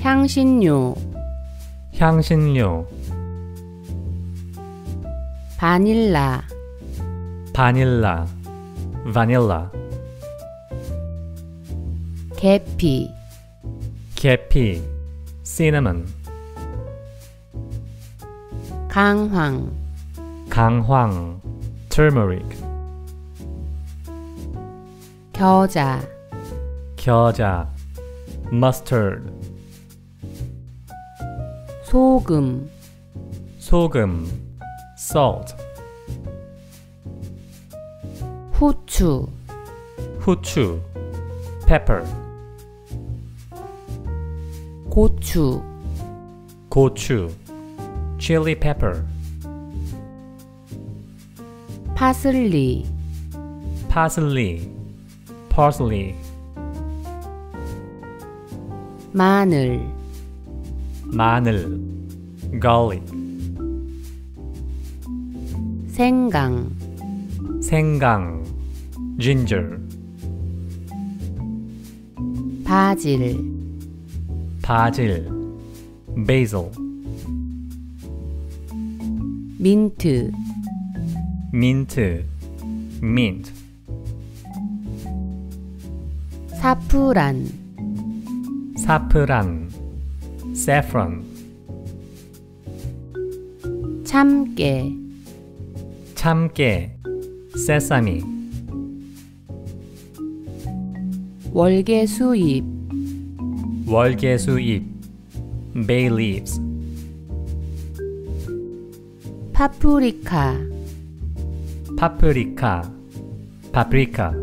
향신료, 향신료, 바닐라, 바닐라, 바닐라, 계피, 계피, cinnamon, 강황, 강황, turmeric, 겨자, 겨자, mustard, 소금, 소금, salt, 후추, 후추, pepper, 고추, 고추, chili pepper, 파슬리, parsley, parsley, 마늘, 마늘, garlic, 생강, 생강, ginger, 바질, 바질, basil, 민트, 민트, mint, 사프란, 사프란, saffron, 참깨, 참깨, sesame, 월계수잎, 월계수잎, bay leaves, 파프리카, 파프리카, paprika,